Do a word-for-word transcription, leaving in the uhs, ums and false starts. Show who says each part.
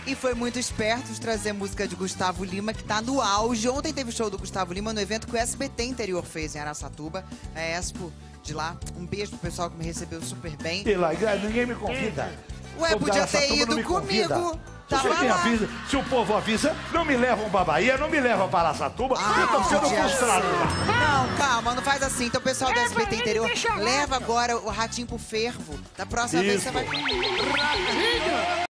Speaker 1: E foi muito esperto de trazer música de Gustavo Lima, que tá no auge. Ontem teve show do Gustavo Lima no evento que o S B T Interior fez em Araçatuba. A Expo de lá. Um beijo pro pessoal que me recebeu super bem.
Speaker 2: E lá, ninguém me convida.
Speaker 1: Ué,
Speaker 2: O
Speaker 1: podia ter
Speaker 2: Araçatuba não
Speaker 1: ido
Speaker 2: me
Speaker 1: comigo.
Speaker 2: convida.
Speaker 1: Tava
Speaker 2: Se, me
Speaker 1: lá.
Speaker 2: avisa, se o povo avisa, não me levam pra Bahia, não me levam para Araçatuba,
Speaker 1: Ah,
Speaker 2: eu tô sendo
Speaker 1: podia
Speaker 2: frustrado.
Speaker 1: ser. Não, calma, não faz assim. Então, pessoal do S B T Interior, leva agora o ratinho pro fervo. Da próxima vez
Speaker 2: Isso.
Speaker 1: você vai comigo.